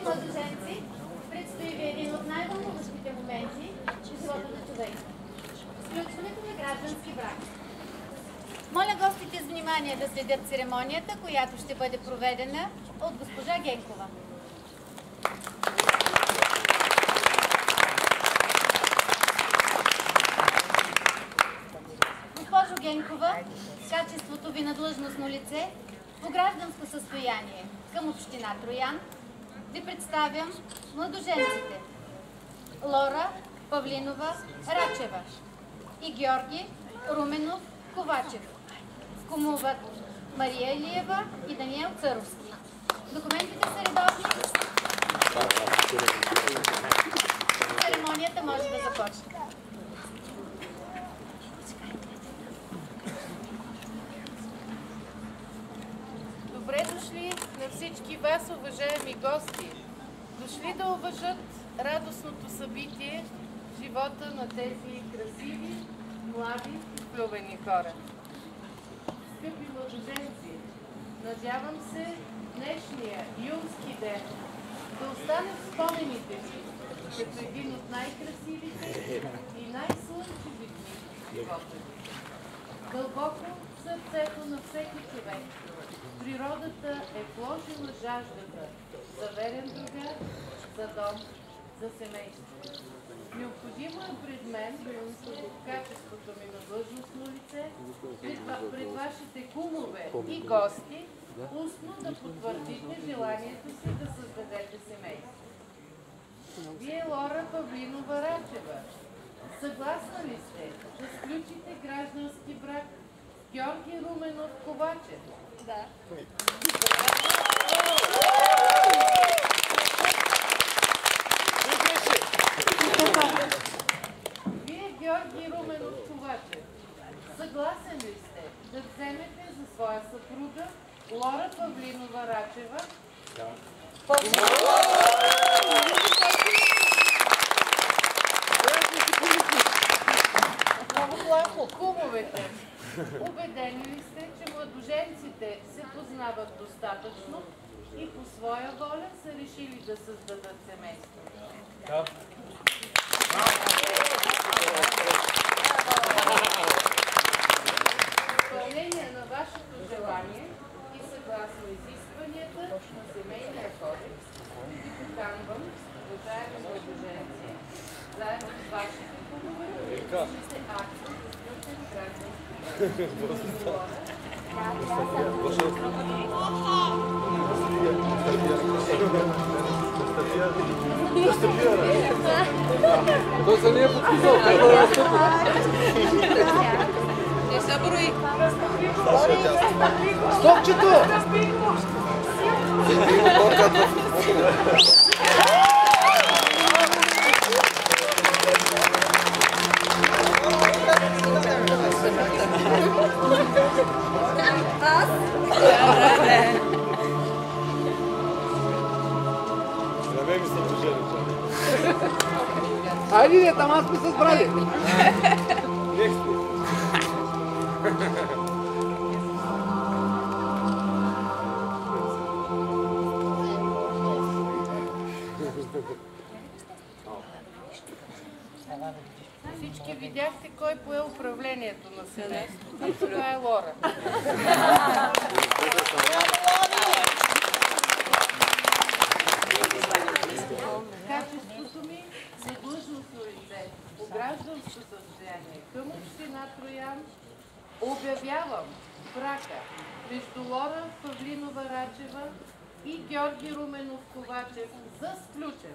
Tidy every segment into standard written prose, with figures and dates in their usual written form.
младоженци, предстои ви един от най-вълнуващите моменти в живота на човека – сключването на граждански брак. Моля гостите с внимание да следят церемонията, която ще бъде проведена от госпожа Генкова. Госпожо Генкова, в качеството ви на длъжностно лице по гражданско състояние към община Троян ви представям младоженците Лора Павлинова Рачева и Георги Руменов Ковачев. Кумуват Мария Илиева и Даниел Царовски. Документите са редовни. Церемонията може да започне. Добре дошли на всички вас, уважаеми гости. Дошли да уважат радостното събитие в живота на тези красиви, млади, влюбени хора. Скъпи младоженци, надявам се днешния юнски ден да остане в спомените ви като един от най-красивите и най-слънчеви дни в живота ви. Дълбоко в сърцето на всеки човек природата е вложила жаждата за верен другар, за дом, за семейство. Необходимо е пред мен, в качеството ми на длъжностно лице, пред вашите кумове и гости, устно да потвърдите желанието си да създадете семейство. Вие, Лора Павлинова Рачева, съгласна ли сте да сключите граждански брак с Георги Руменов Ковачев? Да. Вие, Георги Руменов Ковачев, съгласен ли сте да вземете за своя съпруга Лора Павлинова Рачева? Да. Кумовете, убедени ли сте, че младоженците се познават достатъчно и по своя воля са решили да създадат семейство? Да. В изпълнение на вашето желание и съгласно изискванията на семейния кодекс, ви поканвам, уважаеми младоженци, заедно с вашите кумове, ще акции за сключен граждански брак. Той се не е подписал. Не се брои. Стопчето! Айде, там аз сме се сбрали. Всички видяхте кой пое управлението на семейството. И това е Лора. Качеството ми за длъжностно лице по гражданско състояние към община Троян обявявам брака между Лора Павлинова Рачева и Георги Руменов Ковачев за сключен.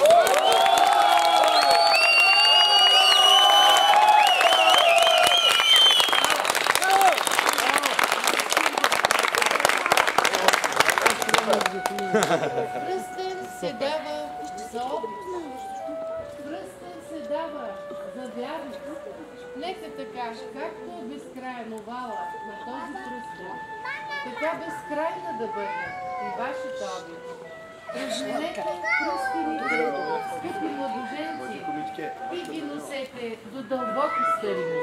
Пръстен се дава за образ. Пръстен се дава за вярност. Нека така, както е безкрайен овала на този пръстен, така безкрайна да бъде и вашата обич. Разменете пръстените, скъпи младоженци, и ги носете до дълбоки старини.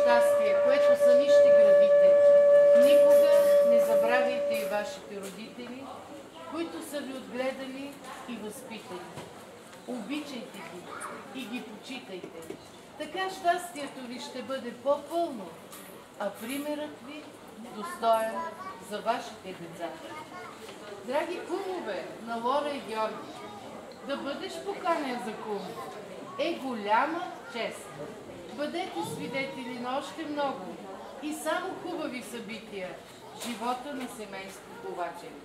щастие, което сами ще градите. Никога не забравяйте и вашите родители, които са ви отгледали и възпитали. Обичайте ги и ги почитайте. Така щастието ви ще бъде по-пълно, а примерът ви достоен за вашите деца. Драги кумове на Лора и Георги, да бъдеш поканен за кум е голяма чест. Бъдете свидетели на още много и само хубави събития в живота на семейство Ковачеви.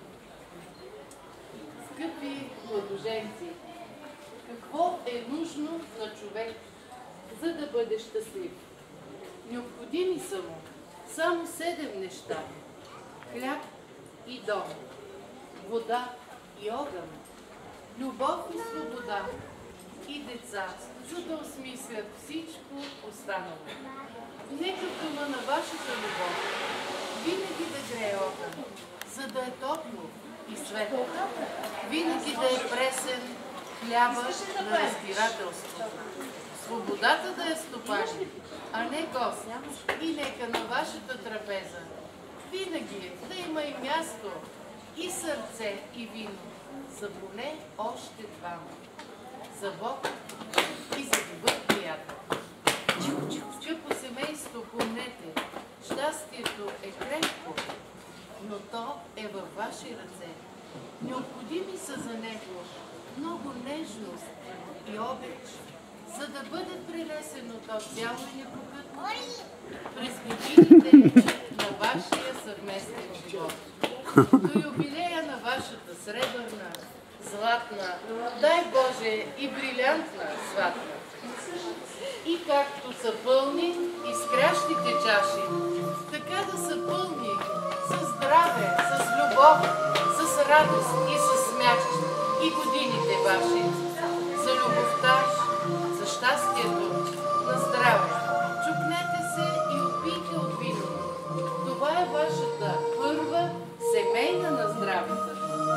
Скъпи младоженци, какво е нужно на човек, за да бъде щастлив? Необходими са му само 7 неща. Хляб и дом, вода и огън, любов и свобода и деца, за да осмислят всичко останало. Нека в дома на вашата любов винаги да грее огън, за да е топло и светло. Винаги да е пресен хляба на разбирателство. Свободата да е стопанин, а не гост. И нека на вашата трапеза винаги да има и място, и сърце, и вино, за поне още двама. За Бог и за добър приятел. Скъпо семейство, помнете, щастието е крепко, но то е във ваши ръце. Необходими са за него много нежност и обич, за да бъде пренесено то цяло и непокътно през годините на вашия съвместен живот. До юбилея на вашата сребърна, златна, дай Боже и брилянтна сватба. И както са пълни изкрящите чаши, така да са пълни с здраве, с любов, с радост и с смях и годините ваши. За любовта, за щастието, на здраве. Чукнете се и опийте от вино. Това е вашата първа семейна на здравето.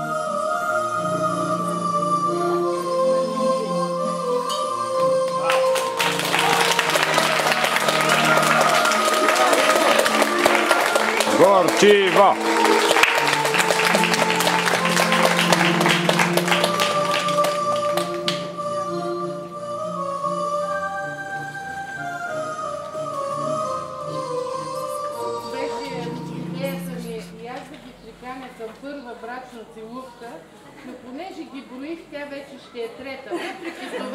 Горчиво! Първа брачна целувка, но понеже ги броих, тя вече ще е трета. Въпреки